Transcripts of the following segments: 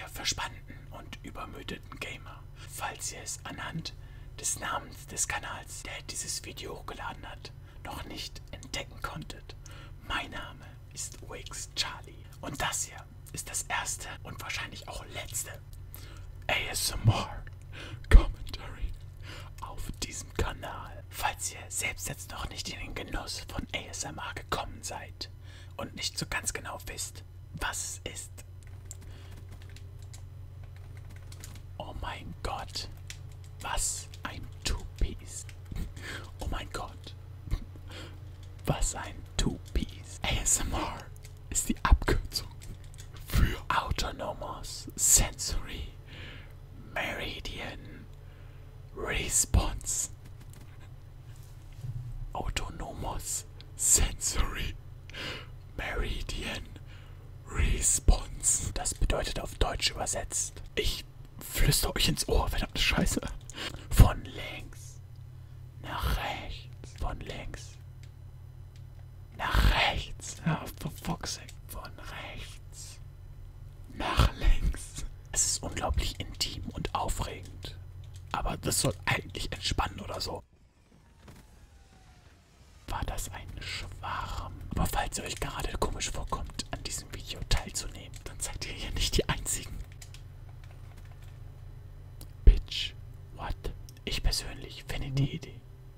ihr verspannten und übermüdeten Gamer. Falls ihr es anhand des Namens des Kanals, der dieses Video hochgeladen hat, noch nicht entdecken konntet, mein Name ist OX Charlie und das hier ist das erste und wahrscheinlich auch letzte ASMR Commentary auf diesem Kanal. Falls ihr selbst jetzt noch nicht in den Genuss von ASMR gekommen seid und nicht so ganz genau wisst, was es ist. Oh mein Gott, was ein Two-Piece. Oh mein Gott, was ein Two-Piece. ASMR ist die Abkürzung für Autonomous Sensory Meridian Response. Autonomous Sensory Meridian Response. Das bedeutet auf Deutsch übersetzt: Ich flüster euch ins Ohr, verdammte Scheiße. Von links nach rechts. Von links nach rechts. Ja, for fuck's sake. Von rechts nach links. Es ist unglaublich intim und aufregend. Aber das soll eigentlich entspannen oder so. War das ein Schwarm? Aber falls ihr euch gerade komisch vorkommt, an diesem Video teilzunehmen, dann seid ihr hier nicht die Einzigen. Bitch, what? Ich persönlich finde die Idee.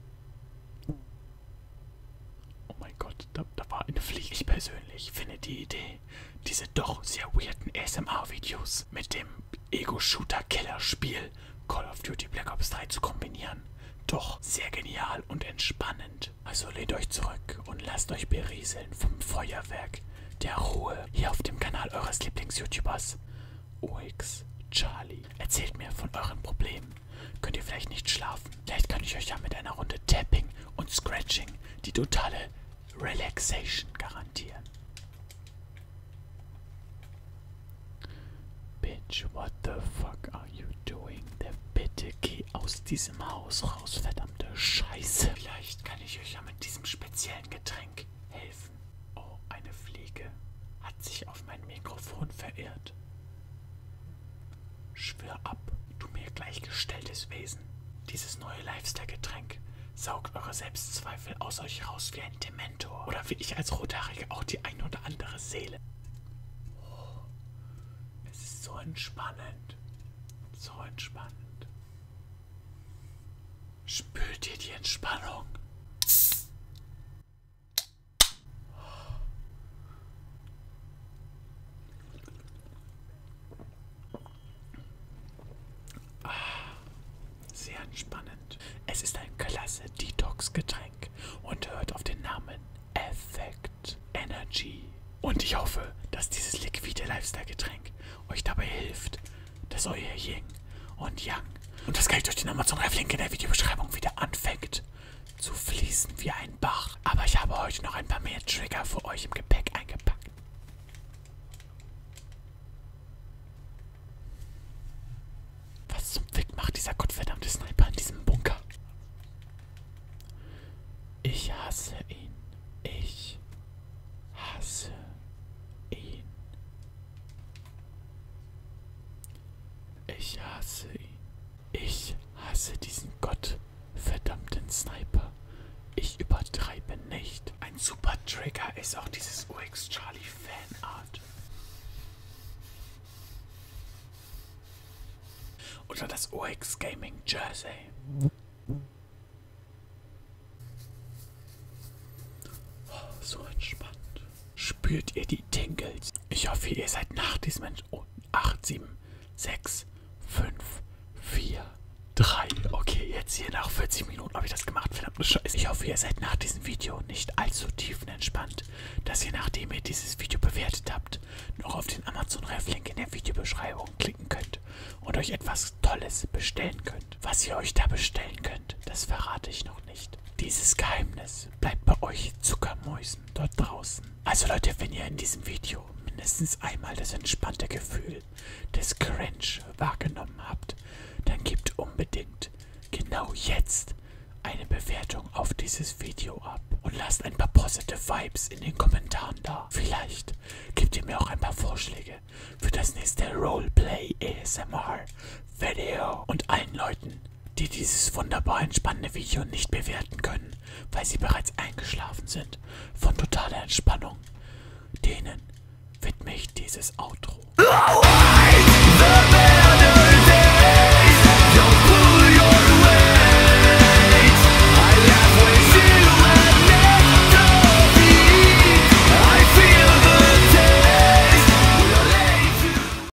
Oh mein Gott, da war eine Fliege. Ich persönlich finde die Idee, diese doch sehr weirden ASMR-Videos mit dem Ego-Shooter-Killer-Spiel Call of Duty Black Ops 3 zu kombinieren, doch sehr genial und entspannend. Also lehnt euch zurück und lasst euch berieseln vom Feuerwerk der Ruhe hier auf dem Kanal eures Lieblings-YouTubers OX Charlie. Erzählt mir von euren Problemen. Könnt ihr vielleicht nicht schlafen? Vielleicht kann ich euch ja mit einer Runde Tapping und Scratching die totale Relaxation garantieren. Bitch, what the fuck are you doing? Bitte geh aus diesem Haus raus, verdammte Scheiße. Vielleicht kann ich euch ja mit diesem speziellen Getränk helfen. Oh, eine Fliege hat sich auf mein Mikrofon verirrt. Schwör ab, du mir gleichgestelltes Wesen. Dieses neue Lifestyle-Getränk saugt eure Selbstzweifel aus euch raus wie ein Dementor. Oder wie ich als Rothaarige auch die ein oder andere Seele. Oh, es ist so entspannend. So entspannend. Spürt ihr die Entspannung? Sehr entspannend. Es ist ein klasse Detox-Getränk und hört auf den Namen Effect Energy. Und ich hoffe, dass dieses liquide Lifestyle-Getränk euch dabei hilft, dass euer Yin und Yang und das Geld durch den Amazon-Link in der Videobeschreibung wieder anfängt zu fließen wie ein Bach. Aber ich habe heute noch ein paar mehr Trigger für euch im Gepäck eingepackt. Was zum Fick macht dieser gottverdammte Sniper in diesem Bunker? Ich hasse ihn. Ich hasse ihn. Ich hasse ihn. Ich hasse diesen gottverdammten Sniper. Ich übertreibe nicht. Ein super Trigger ist auch dieses OX Charlie Fanart. Oder das OX Gaming Jersey. Oh, so entspannt. Spürt ihr die Tingles? Ich hoffe, ihr seid nach diesem 8, 7, 6, 5, 4, 3. Okay, jetzt hier nach 40 Minuten habe ich das gemacht. Verdammte Scheiße. Ich hoffe, ihr seid nach diesem Video nicht allzu tiefenentspannt, dass ihr, nachdem ihr dieses Video bewertet habt, noch auf den Amazon-Link in der Videobeschreibung klicken könnt und euch etwas Tolles bestellen könnt. Was ihr euch da bestellen könnt, das verrate ich noch nicht. Dieses Geheimnis bleibt bei euch Zuckermäusen dort draußen. Also Leute, wenn ihr in diesem Video mindestens einmal das entspannte Gefühl des Cringe wahrgenommen habt, dann gebt unbedingt genau jetzt eine Bewertung auf dieses Video ab und lasst ein paar positive Vibes in den Kommentaren da. Vielleicht gebt ihr mir auch ein paar Vorschläge für das nächste Roleplay ASMR-Video. Und allen Leuten, die dieses wunderbar entspannende Video nicht bewerten können, weil sie bereits eingeschlafen sind von totaler Entspannung, denen widme ich dieses Outro.